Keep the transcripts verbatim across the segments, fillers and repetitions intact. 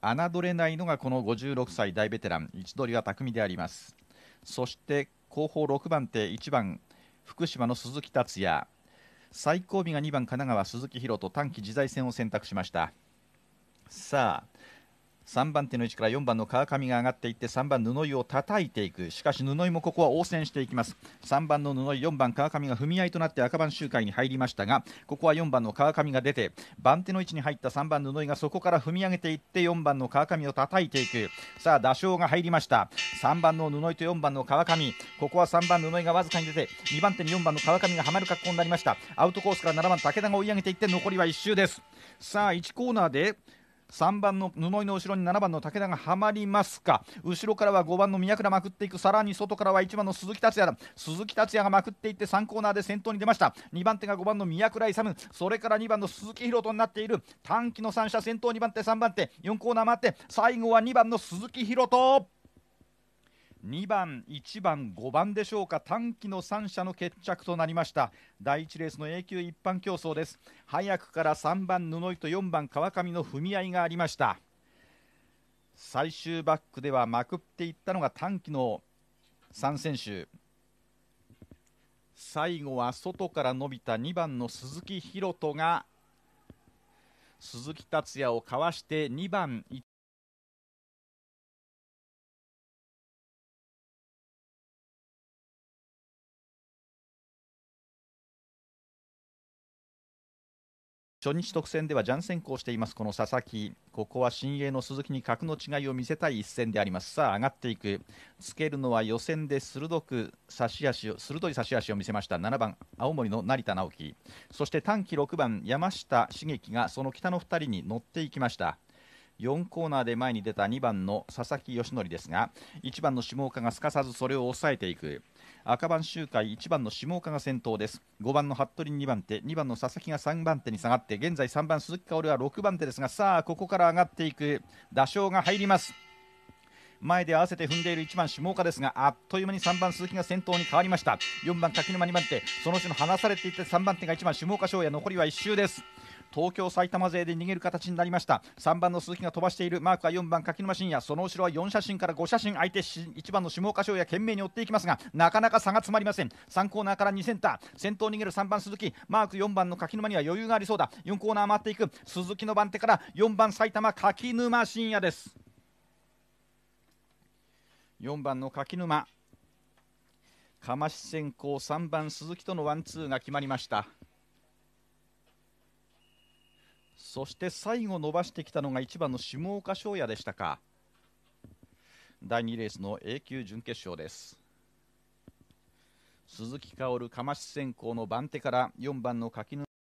侮れないのがこのごじゅうろくさい大ベテラン、位置取りは巧みであります。そして後方ろくばん手、いちばん福島の鈴木達也、最後尾がにばん神奈川鈴木博人、短期自在戦を選択しました。さあさんばん手の位置からよんばんの川上が上がっていってさんばん布井を叩いていく。しかし布井もここは応戦していきます。さんばんの布井、よんばん川上が踏み合いとなって赤番周回に入りましたが、ここはよんばんの川上が出て番手の位置に入ったさんばん布井がそこから踏み上げていってよんばんの川上を叩いていく。さあ打賞が入りました。さんばんの布井とよんばんの川上、ここはさんばん布井がわずかに出てにばん手によんばんの川上がはまる格好になりました。アウトコースからななばん武田が追い上げていって残りはいっ周です。さあいちコーナーでさんばんの布井の後ろにななばんの武田がはまりますか。後ろからはごばんの宮倉まくっていく。さらに外からはいちばんの鈴木達也だ。鈴木達也がまくっていってさんコーナーで先頭に出ました。にばん手がごばんの宮倉勇、それからにばんの鈴木博人になっている。短期のさん者先頭にばん手さんばん手、よんコーナー回って最後はにばんの鈴木博人、にばん、いちばん、ごばんでしょうか。短期のさん者の決着となりました。だいいちレースの A 級一般競争です。早くからさんばん布井とよんばん川上の踏み合いがありました。最終バックではまくっていったのが短期のさん選手、最後は外から伸びたにばんの鈴木博人が鈴木達也をかわしてにばん初日特選ではジャン先行していますこの佐々木、ここは新鋭の鈴木に格の違いを見せたい一戦であります。さあ上がっていく。つけるのは予選で鋭く差し足を鋭い差し足を見せましたななばん青森の成田直樹、そして短期ろくばん山下茂樹がその北のふたりに乗っていきました。よんコーナーで前に出たにばんの佐々木義則ですが、いちばんの下岡がすかさずそれを抑えていく。赤番周回いちばんの下岡が先頭です。ごばんの服部にばん手、にばんの佐々木がさんばん手に下がって、現在さんばん鈴木香織はろくばん手ですが、さあここから上がっていく。打賞が入ります。前で合わせて踏んでいるいちばん下岡ですが、あっという間にさんばん鈴木が先頭に変わりました。よんばん柿沼にばん手、その後ろ離されていってさんばん手がいちばん下岡翔也、残りはいっ周です。東京埼玉勢で逃げる形になりました。さんばんの鈴木が飛ばしている。マークはよんばん柿沼信也、その後ろはよん写真からご写真、相手いちばんの下岡翔也懸命に追っていきますが、なかなか差が詰まりません。さんコーナーからにセンター、先頭逃げるさんばん鈴木、マークよんばんの柿沼には余裕がありそうだ。よんコーナー回っていく。鈴木の番手からよんばん埼玉柿沼信也です。よんばんの柿沼、かまし先行、さんばん鈴木とのワンツーが決まりました。そして最後伸ばしてきたのがいちばんの下岡翔也でしたか。だいにレースの A 級準決勝です。鈴木薫、かまし先行の番手からよんばんの柿沼、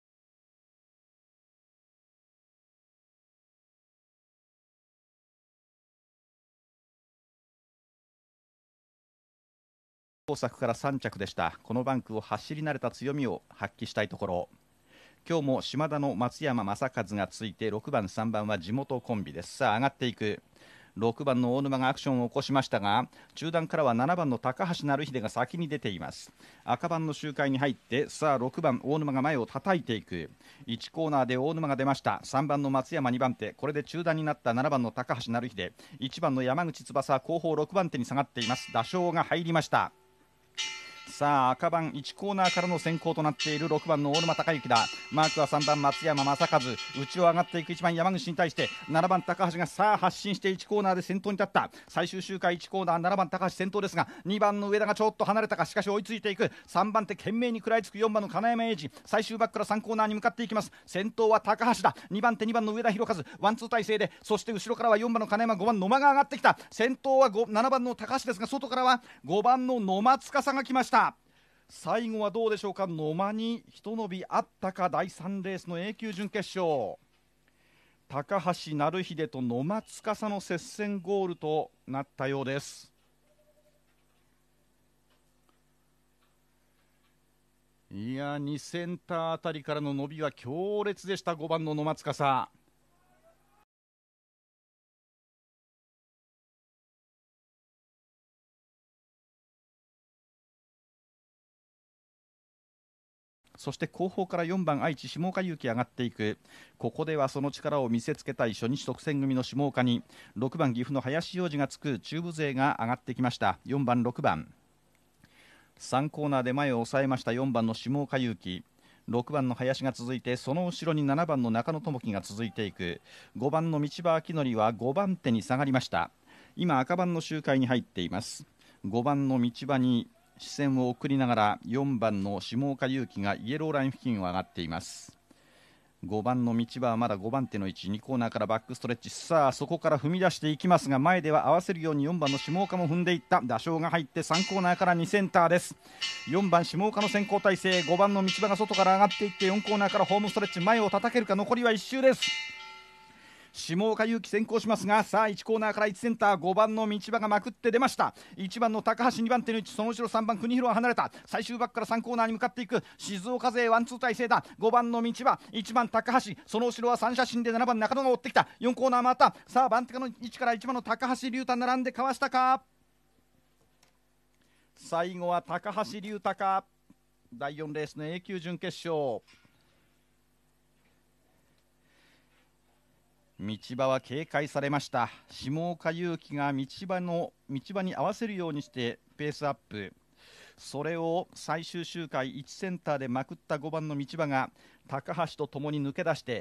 工作からさん着でした。このバンクを走り慣れた強みを発揮したいところ。今日も島田の松山正和がついてろくばんさんばんは地元コンビです。さあ上がっていく。ろくばんの大沼がアクションを起こしましたが、中段からはななばんの高橋成秀が先に出ています。赤番の周回に入って、さあろくばん大沼が前を叩いていく。いちコーナーで大沼が出ました。さんばんの松山にばん手、これで中段になったななばんの高橋成秀、いちばんの山口翼後方ろくばん手に下がっています。打賞が入りました。さあ赤番いちコーナーからの先行となっているろくばんの大沼孝之だ。マークはさんばん松山正和、内を上がっていくいちばん山口に対してななばん高橋がさあ発進していちコーナーで先頭に立った。最終周回いちコーナーななばん高橋先頭ですが、にばんの上田がちょっと離れたか。しかし追いついていく。さんばん手懸命に食らいつくよんばんの金山英二、最終バックからさんコーナーに向かっていきます。先頭は高橋だ。にばん手にばんの上田博和、ワンツー体制で、そして後ろからはよんばんの金山、ごばん野間が上がってきた。先頭はななばんの高橋ですが、外からはごばんの野間司が来ました。最後はどうでしょうか。野間に一伸びあったか。だいさんレースの A 級準決勝、高橋成秀と野間司の接戦ゴールとなったようです。いやにセンターあたりからの伸びは強烈でした。ごばんの野間司、 そして後方からよんばん愛知下岡勇気上がっていく。ここではその力を見せつけたい初日特選組の下岡にろくばん岐阜の林洋二がつく中部勢が上がってきました。よんばんろくばんさんコーナーで前を抑えましたよんばんの下岡勇気、ろくばんの林が続いて、その後ろにななばんの中野智樹が続いていく。ごばんの道場明則はごばん手に下がりました。今赤番の周回に入っています。ごばんの道場に視線を送りながらよんばんの下岡勇気がイエローライン付近を上がっています。ごばんの道場はまだごばん手の位置、にコーナーからバックストレッチ、さあそこから踏み出していきますが、前では合わせるようによんばんの下岡も踏んでいった。打賞が入ってさんコーナーからにセンターです。よんばん下岡の先行体制、ごばんの道場が外から上がっていってよんコーナーからホームストレッチ、前を叩けるか。残りはいっ周です。下岡勇気先行しますが、さあいちコーナーからいちセンター、ごばんの道場がまくって出ました。いちばんの高橋、にばん手の位置、その後ろさんばん国広は離れた。最終バックからさんコーナーに向かっていく。静岡勢ワンツー体制だ。ごばんの道場、いちばん高橋、その後ろは三写真でななばん中野が追ってきた。よんコーナー回った。さあ番手の位置からいちばんの高橋龍太並んでかわしたか。最後は高橋龍太か。だいよんレースの A 級準決勝、道場は警戒されました。下岡勇気が道場の道場に合わせるようにしてペースアップ、それを最終周回いちセンターでまくったごばんの道場が高橋とともに抜け出して、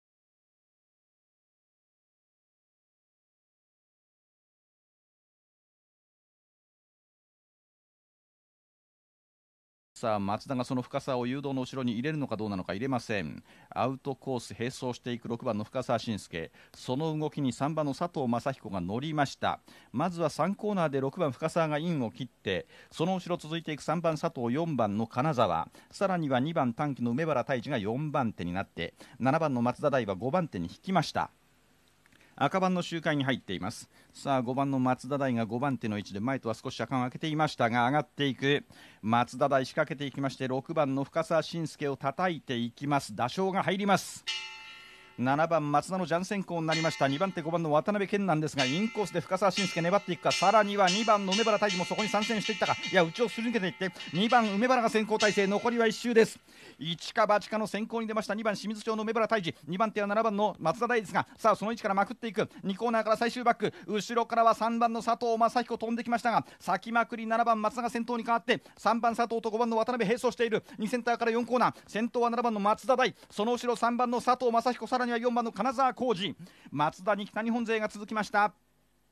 さあ松田がその深さを誘導の後ろに入れるのかどうなのか。入れません。アウトコース並走していくろくばんの深澤慎介、その動きにさんばんの佐藤正彦が乗りました。まずはさんコーナーでろくばん深澤がインを切って、その後ろ続いていくさんばん佐藤、よんばんの金沢、さらにはにばん短期の梅原太一がよんばん手になって、ななばんの松田大はごばん手に引きました。赤番の周回に入っています。さあごばんの松田大がごばん手の位置で前とは少し車間を空けていましたが上がっていく。松田大仕掛けていきまして、ろくばんの深澤慎介を叩いていきます。打賞が入ります。ななばん松田のジャン先行になりました。にばん手ごばんの渡辺謙なんですが、インコースで深澤慎介粘っていくか。さらにはにばんの梅原太一もそこに参戦していったか。いや内をすり抜けていってにばん梅原が先行体制、残りはいっ周です。一か八かの先行に出ました。にばん清水町の梅原太一、にばん手はななばんの松田大ですが、さあその位置からまくっていく。にコーナーから最終バック、後ろからはさんばんの佐藤正彦飛んできましたが、先まくりななばん松田が先頭に変わって、さんばん佐藤とごばんの渡辺並走している。にセンターからよんコーナー、先頭はななばんの松田大、その後ろさんばんの佐藤正彦、さらにはよんばんの金沢浩二、松田に北日本勢が続きました。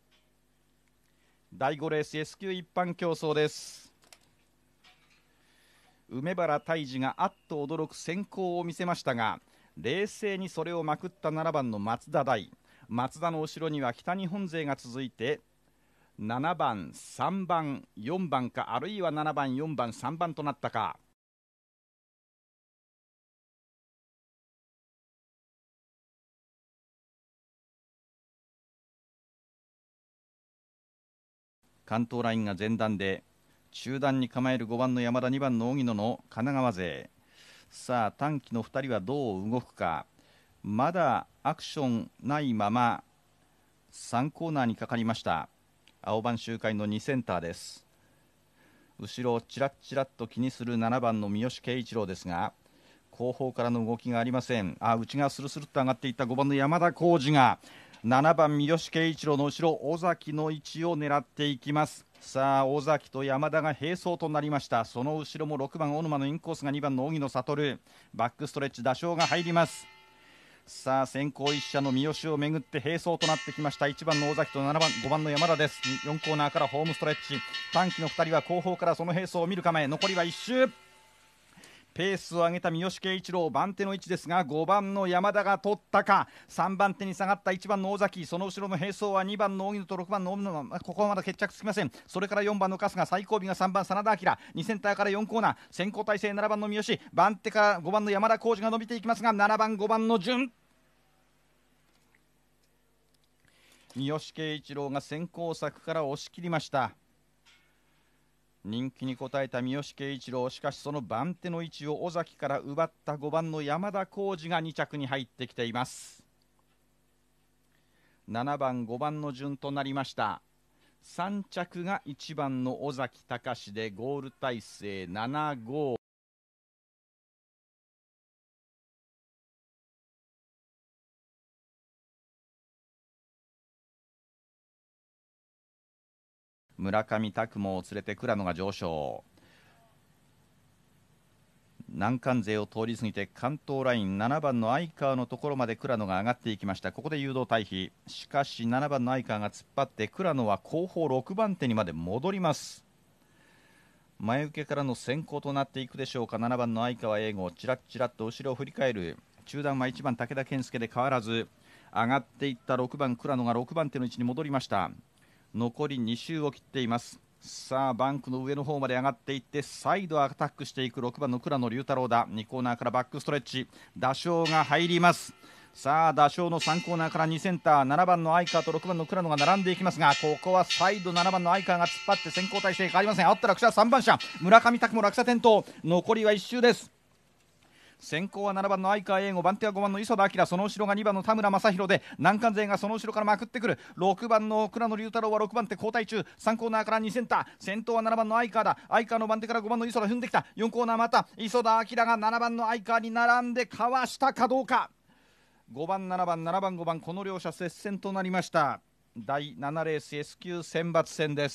だいごレース S 級一般競争です。梅原太一があっと驚く先行を見せましたが、冷静にそれをまくったななばんの松田大、松田の後ろには北日本勢が続いてななばん、さんばん、よんばんか、あるいはななばん、よんばん、さんばんとなったか。関東ラインが前段で中段に構えるごばんの山田、にばんの荻野の神奈川勢。さあ短期のふたりはどう動くか。まだアクションないままさんコーナーにかかりました。青番周回のにセンターです。後ろをちらっちらっと気にするななばんの三好圭一郎ですが、後方からの動きがありません。あ、内側スルスルっと上がっていったごばんの山田浩二がななばん三好圭一郎の後ろ尾崎の位置を狙っていきます。さあ尾崎と山田が並走となりました。その後ろもろくばん小沼のインコースがにばんの荻野悟、バックストレッチ打賞が入ります。さあ先行一社の三好をめぐって並走となってきました。いちばんの尾崎とななばんごばんの山田です。よんコーナーからホームストレッチ、短期のふたりは後方からその並走を見る構え。残りはいっ周、ペースを上げた三好圭一郎、番手の位置ですがごばんの山田が取ったか。さんばん手に下がったいちばんの尾崎、その後ろの並走はにばんの荻野とろくばんの荻野、ここはまだ決着つきません。それからよんばんの春日、最後尾がさんばん真田明、にセンターからよんコーナー、先行体制ななばんの三好、番手からごばんの山田浩二が伸びていきますが、ななばんごばんの順、三好圭一郎が先行策から押し切りました。人気に応えた三好圭一郎、しかしその番手の位置を尾崎から奪ったごばんの山田浩二がに着に入ってきています。ななばんごばんの順となりました。さん着がいちばんの尾崎隆でゴール体制ななご村上拓磨を連れて倉野が上昇。南関勢を通り過ぎて関東ラインななばんの相川のところまで倉野が上がっていきました。ここで誘導退避。しかしななばんの相川が突っ張って倉野は後方ろくばん手にまで戻ります。前受けからの先行となっていくでしょうか。ななばんの相川英吾、ちらっちらっと後ろを振り返る。中段はいちばん武田健介で変わらず、上がっていったろくばん倉野がろくばん手の位置に戻りました。残りに周を切っています。さあバンクの上の方まで上がっていって再度アタックしていくろくばんの倉野龍太郎だ。にコーナーからバックストレッチ、打賞が入ります。さあ打賞のさんコーナーからにセンター、ななばんの相川とろくばんの倉野が並んでいきますが、ここは再度ななばんの相川が突っ張って先行体制変わりません。あった落車さんばん車村上拓も落車転倒。残りはいっ周です。先行はななばんの相川英吾、番手はごばんの磯田明、その後ろがにばんの田村正宏で、南関勢がその後ろからまくってくる。ろくばんの倉野龍太郎はろくばん手交代中。さんコーナーからにセンター、先頭はななばんの相川だ。相川の番手からごばんの磯田踏んできた。よんコーナーまた磯田明がななばんの相川に並んでかわしたかどうか。ごばんななばんななばんごばん、この両者接戦となりました。だいななレース S 級選抜戦です。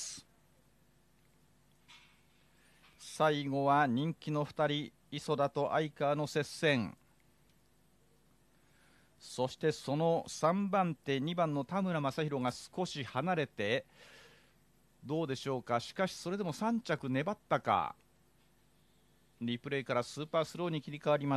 最後は人気のふたり、磯田と相川の接戦。そしてそのさんばん手にばんの田村正宏が少し離れてどうでしょうか。しかしそれでもさん着粘ったか。リプレイからスーパースローに切り替わります。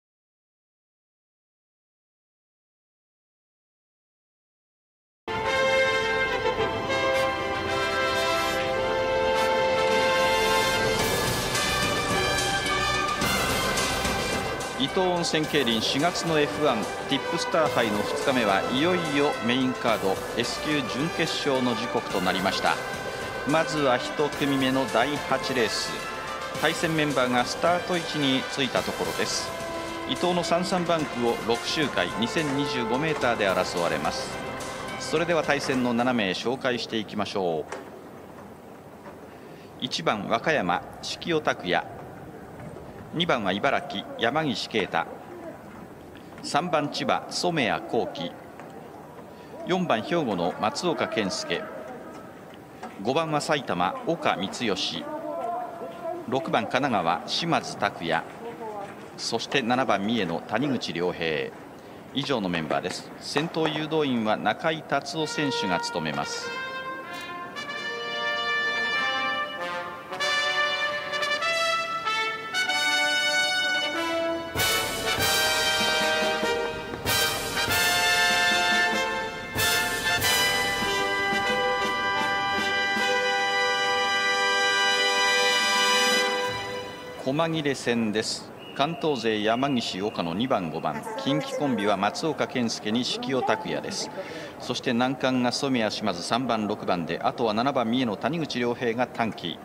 伊東温泉競輪しがつの エフワン ティップスター杯のふつかめはいよいよメインカード S 級準決勝の時刻となりました。まずはいち組目のだいはちレース、対戦メンバーがスタート位置についたところです。伊東のさんさんバンクをろく周回 にせんにじゅうごメーターで争われます。それでは対戦のななめい紹介していきましょう。いちばん和歌山敷尾拓也、にばんは茨城山岸啓太、さんばん千葉染谷幸輝、よんばん兵庫の松岡健介、ごばんは埼玉岡光義、ろくばん神奈川島津拓也、そしてななばん三重の谷口良平。以上のメンバーです。先頭誘導員は中井達夫選手が務めます。駒切れ戦です。関東勢山岸岡のにばんごばん、近畿コンビは松岡健介に敷尾拓也です。そして南関が染谷島津さんばんろくばんで、あとはななばん三重の谷口良平が短期。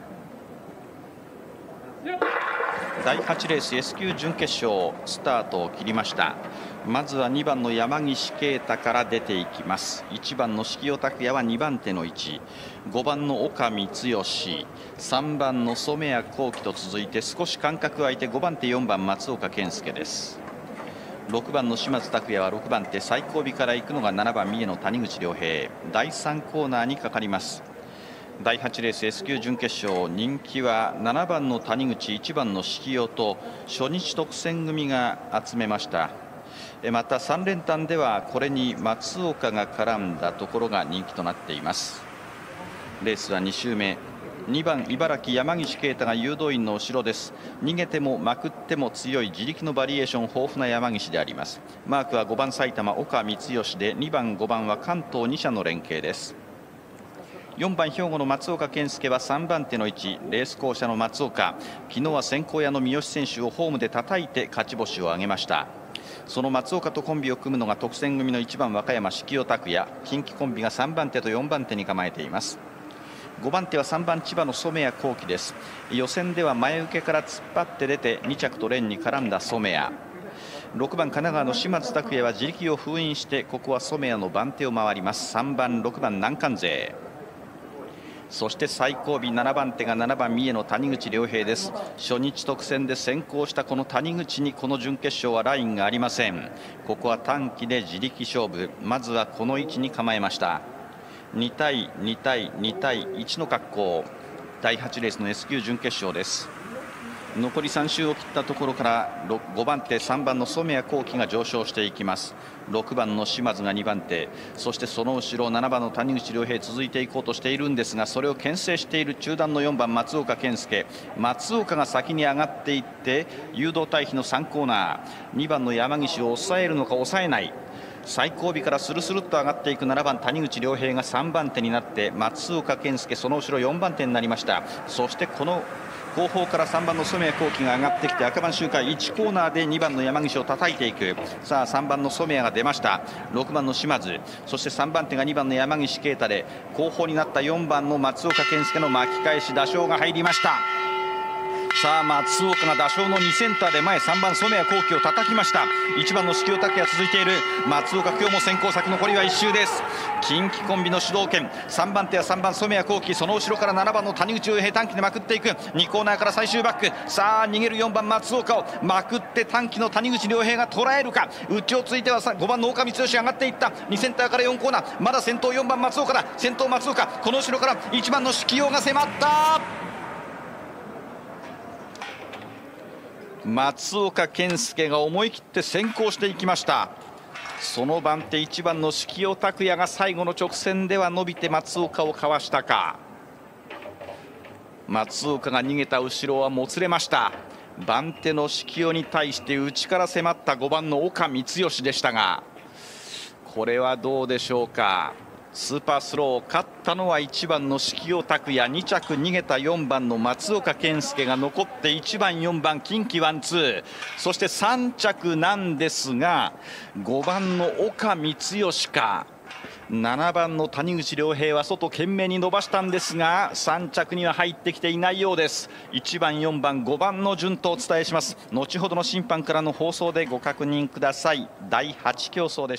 だいはちレース S 級準決勝スタートを切りました。まずはにばんの山岸啓太から出ていきます。いちばんの敷尾拓也はにばん手の位置、ごばんの岡光義、さんばんの染谷幸輝と続いて少し間隔空いてごばん手よんばん松岡健介です。ろくばんの島津拓也はろくばん手最後尾から行くのがななばん三重の谷口良平。だいさんコーナーにかかります。だいはちレース S 級準決勝、人気はななばんの谷口、いちばんの敷尾と初日特選組が集めました。またさん連単ではこれに松岡が絡んだところが人気となっています。レースはに周目、にばん茨城山岸啓太が誘導員の後ろです。逃げてもまくっても強い自力のバリエーション豊富な山岸であります。マークはごばん埼玉岡光義で、にばんごばんは関東に社の連携です。よんばん兵庫の松岡健介はさんばん手の位置、レース巧者の松岡、昨日は先行屋の三好選手をホームで叩いて勝ち星を挙げました。その松岡とコンビを組むのが特選組のいちばん和歌山敷尾拓也、近畿コンビがさんばん手とよんばん手に構えています。ごばん手はさんばん千葉の染谷幸輝です。予選では前受けから突っ張って出てに着と連に絡んだ染谷。ろくばん神奈川の島津拓也は自力を封印して、ここは染谷の番手を回ります。さんばんろくばん南関勢、そして最後尾ななばん手がななばん三重の谷口良平です。初日特選で先行したこの谷口にこの準決勝はラインがありません。ここは短期で自力勝負、まずはこの位置に構えました。 に対に対に対いちの格好、だいはちレースの S 級準決勝です。残りさん周を切ったところからごばん手さんばんの染谷幸輝が上昇していきます。ろくばんの島津がにばん手、そしてその後ろななばんの谷口亮平続いていこうとしているんですが、それを牽制している中段のよんばん松岡健介、松岡が先に上がっていって誘導対比のさんコーナー、にばんの山岸を抑えるのか抑えない、最後尾からスルスルっと上がっていくななばん谷口亮平がさんばん手になって、松岡健介その後ろよんばん手になりました。そしてこの後方からさんばんの染谷幸輝が上がってきて、赤番周回いちコーナーでにばんの山岸を叩いていく。さあさんばんの染谷が出ました。ろくばんの島津、そしてさんばん手がにばんの山岸啓太で、後方になったよんばんの松岡健介の巻き返し打賞が入りました。さあ松岡が打賞のにセンターで前、さんばん染谷幸輝を叩きました。いちばんの四季拓也続いている。松岡今日も先行策、残りはいっ周です。近畿コンビの主導権、さんばん手はさんばん染谷幸輝、その後ろからななばんの谷口を平短期でまくっていく。にコーナーから最終バック、さあ逃げるよんばん松岡をまくって短期の谷口亮平が捉えるか。内をついてはごばんの岡光義上がっていった。にセンターからよんコーナー、まだ先頭よんばん松岡だ。先頭松岡、この後ろからいちばんの四季陽が迫った。松岡健介が思い切って先行していきました。その番手いちばんの四季陽拓也が最後の直線では伸びて松岡をかわしたか。松岡が逃げた後ろはもつれました。番手の四季陽に対して内から迫ったごばんの岡光義でしたが、これはどうでしょうか。スーパースロー、勝ったのはいちばんの四季陽拓也、に着逃げたよんばんの松岡健介が残っていちばんよんばん近畿ワンツー、そしてさん着なんですがごばんの岡光義かななばんの谷口亮平は外懸命に伸ばしたんですがさん着には入ってきていないようです。いちばんよんばんごばんの順とお伝えします。後ほどの審判からの放送でご確認ください。だいはち競争でした。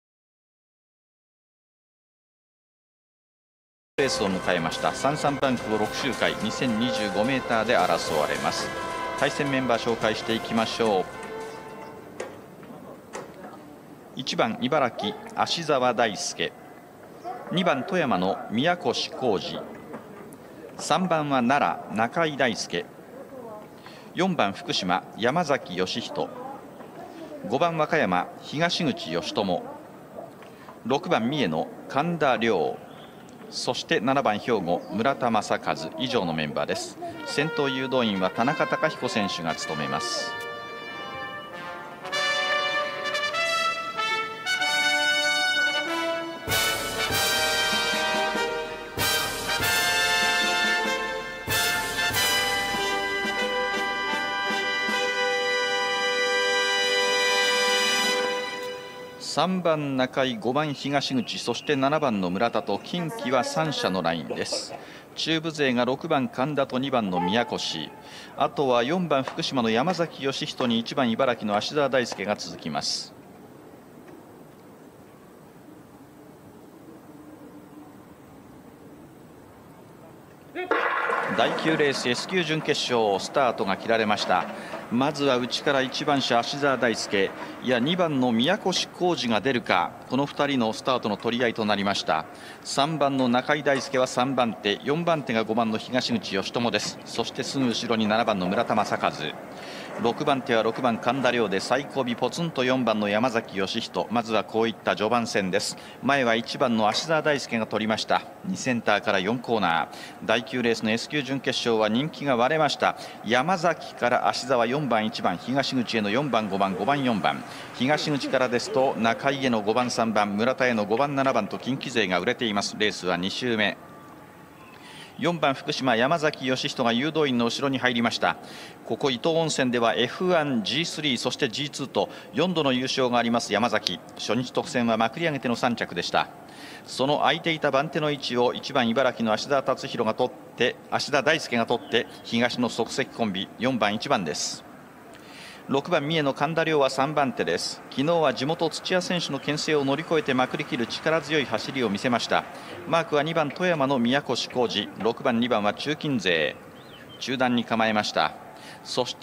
レースを迎えましたさんさんバンクをろく周回 にせんにじゅうごメーターで争われます。対戦メンバー紹介していきましょう。いちばん茨城芦澤大輔、にばん富山の宮越浩二、さんばんは奈良中井大輔、よんばん福島山崎義人、ごばん和歌山東口義友、ろくばん三重の神田亮、そしてななばん兵庫村田正和、以上のメンバーです。先頭誘導員は田中貴彦選手が務めます。さんばん中井、ごばん東口、そしてななばんの村田と近畿はさん車のラインです。中部勢がろくばん神田とにばんの宮越、あとはよんばん福島の山崎義人にいちばん茨城の芦澤大輔が続きます。だいきゅうレース S 級準決勝スタートが切られました。まずは内からいちばん車芦澤大輔、いやにばんの宮越浩二が出るか、このふたりのスタートの取り合いとなりました。さんばんの中井大輔はさんばん手、よんばん手がごばんの東口義友です。そしてすぐ後ろにななばんの村田正和、ろくばん手はろくばん神田亮で、最後尾ポツンとよんばんの山崎義人。まずはこういった序盤戦です。前はいちばんの芦澤大輔が取りました。にセンターからよんコーナー、だいきゅうレースの S 級準決勝は人気が割れました。山崎から芦澤よんばんいちばん、東口へのよんばんごばんごばんよんばん、東口からですと中井へのごばんさんばん、村田へのごばんななばんと近畿勢が売れています。レースはに周目、よんばん福島山崎義人が誘導員の後ろに入りました。ここ伊東温泉では エフワン、ジースリー そして ジーツー とよんどの優勝があります山崎。初日特選はまくり上げてのさん着でした。その空いていた番手の位置をいちばん茨城の芦田達弘が取って芦田大輔が取って東の即席コンビよんばんいちばんです。ろくばん三重の神田亮はさんばん手です。昨日は地元土屋選手の牽制を乗り越えてまくりきる力強い走りを見せました。マークはにばん富山の宮越浩二、ろくばんにばんは中金勢、中段に構えました。そして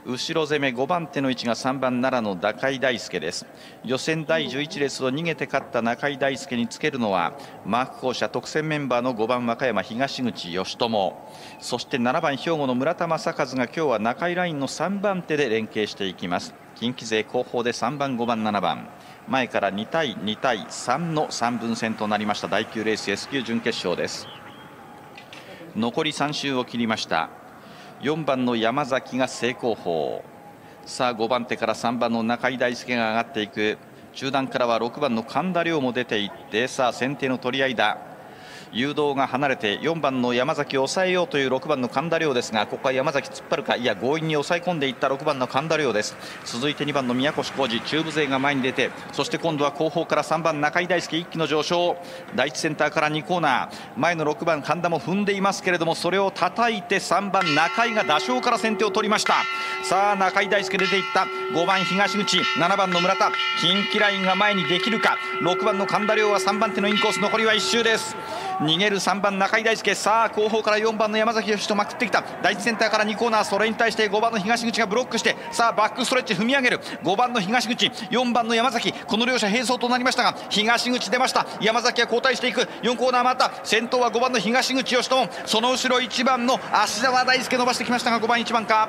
後ろ攻めごばん手の位置がさんばん奈良の中井大輔です。予選だいじゅういちレースを逃げて勝った中井大輔につけるのはマーク校舎特選メンバーのごばん和歌山東口義友、そしてななばん兵庫の村田正和が今日は中井ラインのさんばん手で連携していきます。近畿勢後方でさんばんごばんななばん、前からに対に対さんのさんぶん戦となりましただいきゅうレース S 級準決勝です。残りさん周を切りました。よんばんの山崎が正攻法、さあごばん手からさんばんの中井大輔が上がっていく。中段からはろくばんの神田亮も出ていって、さあ先手の取り合いだ。誘導が離れてよんばんの山崎を抑えようというろくばんの神田亮ですが、ここは山崎突っ張るか、いや強引に抑え込んでいったろくばんの神田亮です。続いてにばんの宮越浩二、中部勢が前に出て、そして今度は後方からさんばん中井大輔一気の上昇。第一センターからにコーナー、前のろくばん神田も踏んでいますけれども、それを叩いてさんばん中井が打賞から先手を取りました。さあ中井大輔出ていった。ごばん東口、ななばんの村田、近畿ラインが前にできるか。ろくばんの神田亮はさんばん手のインコース、残りはいっ周です。逃げるさんばん中井大輔、さあ後方からよんばんの山崎義人まくってきた。第一センターからにコーナー、それに対してごばんの東口がブロックして、さあバックストレッチ踏み上げる。ごばんの東口、よんばんの山崎、この両者並走となりましたが東口出ました。山崎が後退していく。よんコーナー回った。先頭はごばんの東口義人、その後ろいちばんの芦澤大輔伸ばしてきましたがごばんいちばんか。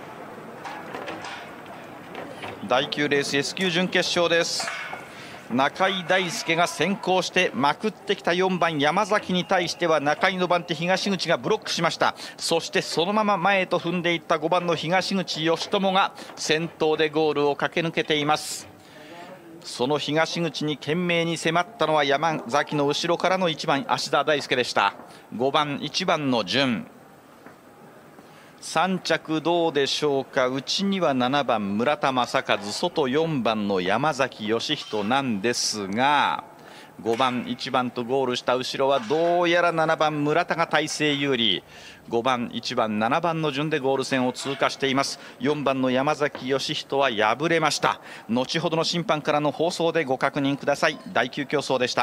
だいきゅうレース S 級準決勝です。中井大輔が先行してまくってきたよんばん山崎に対しては中井の番手東口がブロックしました。そしてそのまま前へと踏んでいったごばんの東口義友が先頭でゴールを駆け抜けています。その東口に懸命に迫ったのは山崎の後ろからのいちばん芦田大輔でした。ごばんいちばんの順、さん着どうでしょうか。内にはななばん村田正和、外よんばんの山崎義人なんですが、ごばんいちばんとゴールした後ろはどうやらななばん村田が体勢有利。ごばんいちばんななばんの順でゴール線を通過しています。よんばんの山崎義人は敗れました。後ほどの審判からの放送でご確認ください。だいきゅう競争でした。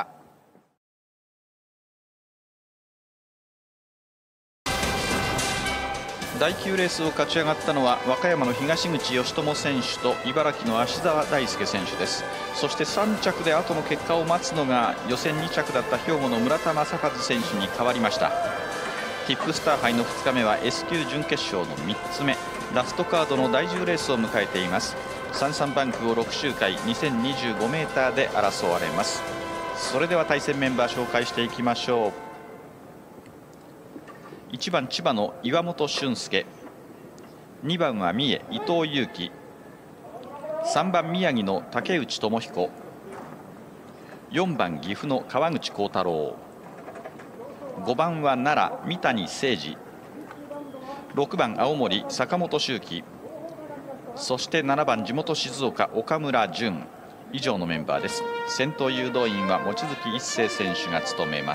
だいきゅうレースを勝ち上がったのは和歌山の東口義友選手と茨城の芦澤大輔選手です。そしてさん着で後の結果を待つのが予選に着だった兵庫の村田正和選手に変わりました。ティップスター杯のふつかめは S 級準決勝のみっつめ、ラストカードのだいじゅうレースを迎えています。さんさんバンクをろく周回 にせんにじゅうごメーターで争われます。それでは対戦メンバー紹介していきましょう。いちばん千葉の岩本俊介、にばんは三重伊藤裕樹、さんばん宮城の竹内智彦、よんばん岐阜の川口幸太郎、ごばんは奈良三谷誠司、ろくばん青森坂本周輝、そしてななばん地元静岡岡村淳、以上のメンバーです。先頭誘導員は望月一世選手が務めます。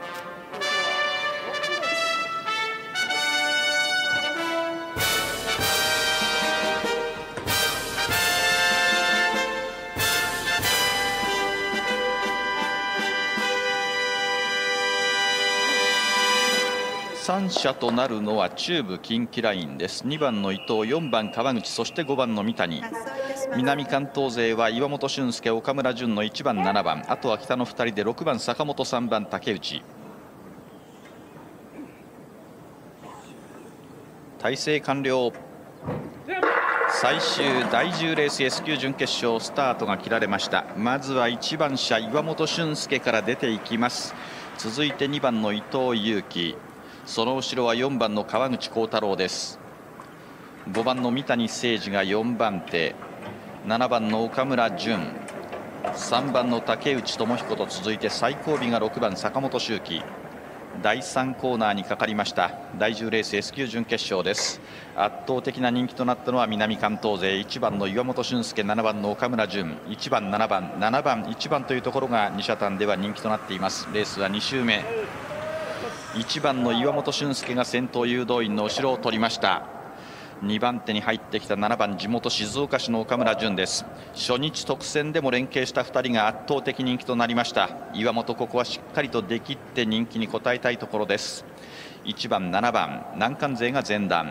さん車となるのは中部近畿ラインです。にばんの伊藤、よんばん川口、そしてごばんの三谷。南関東勢は岩本俊介、岡村淳のいちばんななばん、あとは北のふたりでろくばん坂本、さんばん竹内。体制完了。最終だいじゅうレース S 級準決勝スタートが切られました。まずはいちばん車岩本俊介から出ていきます。続いてにばんの伊藤裕樹、その後ろはよんばんの川口幸太郎です。ごばんの三谷誠司がよんばん手、ななばんの岡村淳、さんばんの竹内智彦と続いて最後尾がろくばん坂本周輝。だいさんコーナーにかかりました。だいじゅうレース S 級準決勝です。圧倒的な人気となったのは南関東勢、いちばんの岩本俊介、ななばんの岡村淳、いちばんななばんななばんいちばんというところがに車単では人気となっています。レースはに周目、いちばんの岩本俊介が先頭誘導員の後ろを取りました。にばん手に入ってきたななばん地元静岡市の岡村淳です。初日特選でも連携したふたりが圧倒的人気となりました。岩本、ここはしっかりと出きって人気に応えたいところです。いちばんななばん難関勢が前段、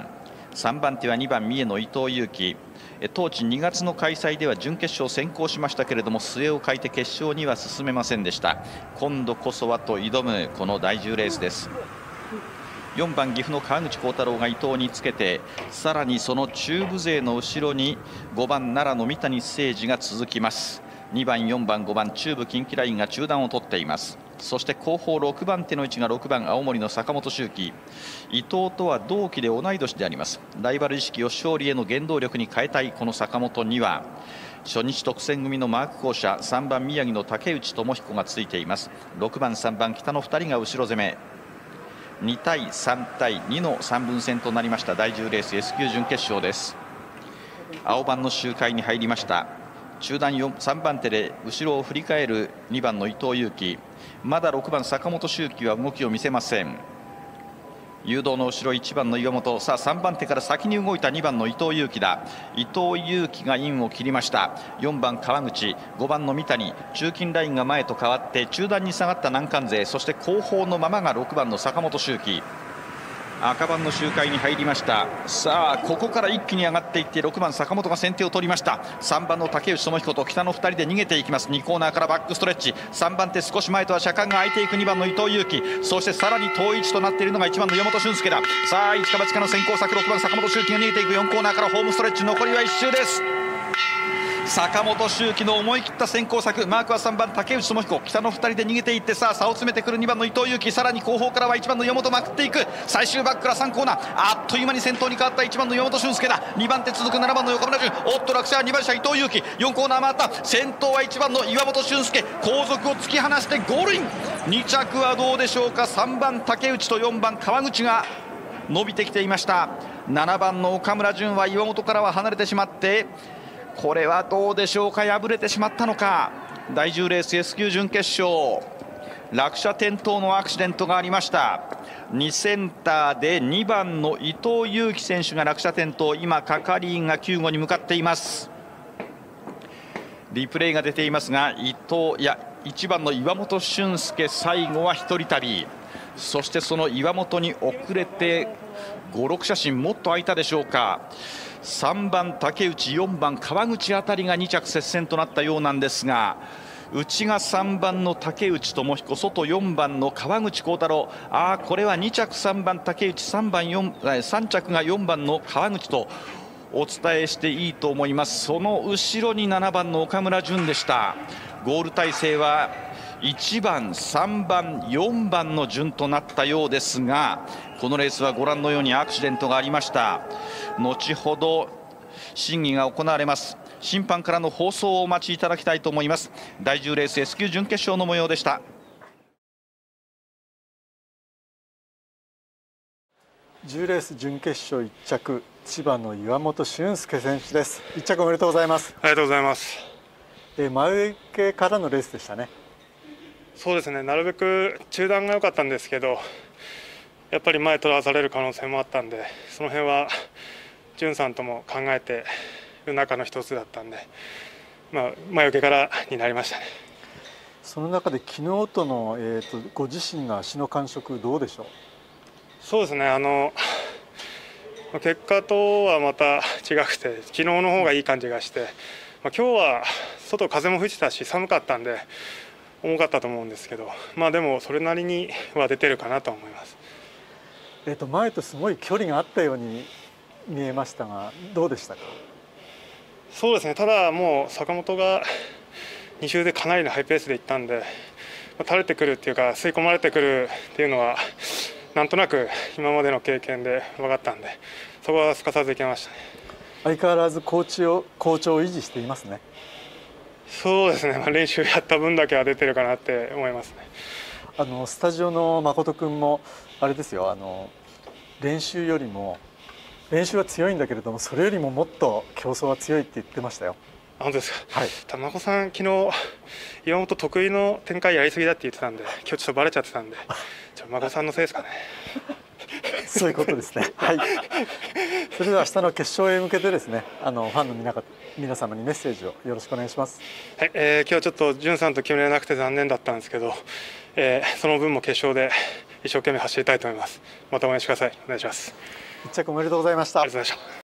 さんばん手はにばん三重の伊藤有希。当地にがつの開催では準決勝先行しましたけれども、末を書いて決勝には進めませんでした。今度こそはと挑むこの第じゅうレースです。よんばん岐阜の川口幸太郎が伊藤につけて、さらにその中部勢の後ろにごばん奈良の三谷誠司が続きます。にばんよんばんごばん中部近畿ラインが中段を取っています。そして後方ろくばん手の位置がろくばん青森の坂本周輝。伊藤とは同期で同い年であります。ライバル意識を勝利への原動力に変えたいこの坂本には初日特選組のマーク校舎さんばん宮城の竹内智彦がついています。ろくばんさんばん北のふたりが後ろ攻め。にたいさんたいにのさんぶん戦となりましただいじゅうレース S 級準決勝です。青番の周回に入りました。中段さんばん手で後ろを振り返るにばんの伊藤有希。まだろくばん坂本周輝は動きを見せません。誘導の後ろいちばんの岩本。さあさんばん手から先に動いたにばんの伊藤有希だ。伊藤有希がインを切りました。よんばん川口、ごばんの三谷。中近ラインが前と変わって中段に下がった南関勢、そして後方のままがろくばんの坂本周輝。赤番の周回に入りました。さあここから一気に上がっていってろくばん坂本が先手を取りました。さんばんの竹内智彦と北のふたりで逃げていきます。にコーナーからバックストレッチ。さんばん手少し前とは車間が空いていくにばんの伊藤有希。そしてさらに遠い位置となっているのがいちばんの岩本俊介だ。さあ一か八かの先行策ろくばん坂本周輝が逃げていく。よんコーナーからホームストレッチ。残りはいっ周です。坂本周輝の思い切った先行策。マークはさんばん竹内智彦。北のふたりで逃げていって、さあ差を詰めてくるにばんの伊藤有希。さらに後方からはいちばんの岩本まくっていく。最終バックからさんコーナー、あっという間に先頭に変わったいちばんの岩本俊介だ。にばん手続くななばんの横村潤。おっと落車はにばん車伊藤有希。よんコーナー回った。先頭はいちばんの岩本俊介。後続を突き放してゴールイン。に着はどうでしょうか。さんばん竹内とよんばん川口が伸びてきていました。ななばんの岡村潤は岩本からは離れてしまって、これはどうでしょうか。敗れてしまったのか。だいじゅうレース S 級準決勝、落車転倒のアクシデントがありました。にセンターでにばんの伊藤有希選手が落車転倒。今係員が救護に向かっています。リプレイが出ていますが、伊藤いやいちばんの岩本俊介、最後は一人旅。そしてその岩本に遅れてごろく写真もっと空いたでしょうか。さんばん竹内、よんばん川口あたりがに着接戦となったようなんですが、内がさんばんの竹内智彦、外よんばんの川口幸太郎。ああこれはに着さんばん竹内、さんばんよんさん着がよんばんの川口とお伝えしていいと思います。その後ろにななばんの岡村潤でした。ゴール体制はいちばんさんばんよんばんの順となったようですが、このレースはご覧のようにアクシデントがありました。後ほど審議が行われます。審判からの放送をお待ちいただきたいと思います。だいじゅうレース S 級準決勝の模様でした。 じゅうレース準決勝いっ着、千葉の岩本俊介選手です。いっ着おめでとうございます。 ありがとうございます。 え前受けからのレースでしたね。 そうですね、なるべく中段が良かったんですけど、やっぱり前取らされる可能性もあったんで、その辺は潤さんとも考えている中の一つだったんで、まあ、前受けからになりましたね。 その中で昨日との、えー、とご自身の足の感触どうでしょう。 そうですね、あの結果とはまた違くて、昨日の方がいい感じがして、まあ、今日は外風も吹いてたし寒かったんで重かったと思うんですけど、まあでもそれなりには出てるかなと思います。 えー、と前とすごい距離があったように見えましたが、どうでしたか。 そうですね、ただもう坂本がに周でかなりのハイペースでいったんで、まあ、垂れてくるっていうか吸い込まれてくるっていうのはなんとなく今までの経験で分かったんで、そこはすかさずいけましたね。 相変わらず好調好調を維持していますね。 そうですね、まあ、練習やった分だけは出てるかなって思いますね。 あのスタジオの誠君もあれですよ、あの練習よりも練習は強いんだけれども、それよりももっと競争は強いって言ってましたよ。 本当ですか。 はい。 玉子さん、昨日岩本得意の展開やりすぎだって言ってたんで、今日ちょっとバレちゃってたんで、じゃあ孫さんのせいですかね。 そういうことですね。はい。それでは明日の決勝へ向けてですね、あのファンの皆方皆様にメッセージをよろしくお願いします。 はい、えー、今日ちょっと潤さんと決めれなくて残念だったんですけど、えー、その分も決勝で一生懸命走りたいと思います。また応援してください。お願いします。 一着おめでとうございました。 ありがとうございました。